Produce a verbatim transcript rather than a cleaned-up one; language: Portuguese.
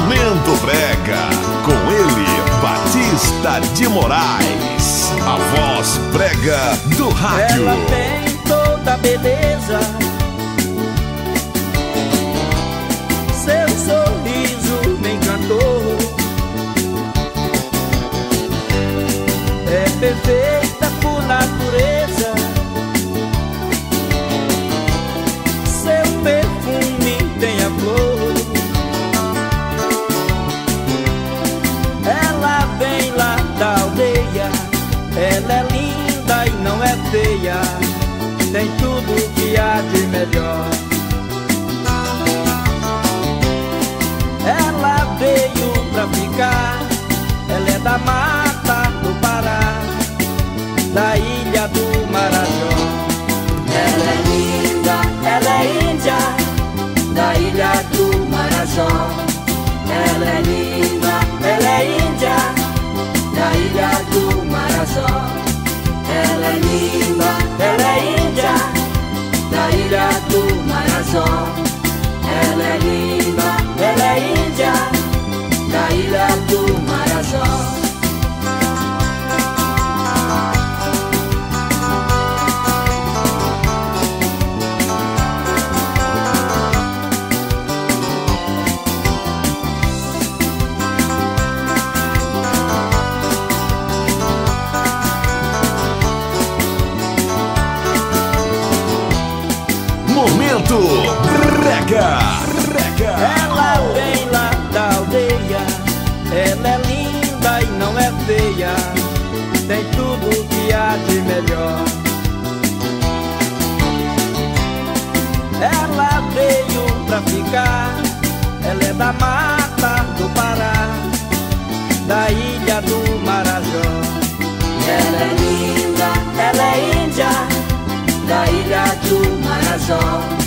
Momento Brega, com ele, Batista de Moraes, a voz brega do rádio. Ela tem toda a beleza, seu sorriso me encantou. É perfeita por natureza, seu perfume tem a flor. Ela vem lá da aldeia, ela é linda e não é feia, tem tudo que há de melhor. Ela veio pra ficar, ela é da mata do Pará, da ilha do Marajó. Ela é linda, ela é índia, da ilha do Marajó. Ela é linda, ela é índia, da ilha do Marajó. Ela é linda, ela é índia, da ilha do Marajó. Ela é linda, ela é índia, da ilha do Marajó. Momento Brega, Brega. Ela vem lá da aldeia, ela é linda e não é feia, tem tudo que há de melhor. Ela veio pra ficar, ela é da mata do Pará, da ilha do Marajó. Ela é linda, ela é índia, da ilha do Marajó.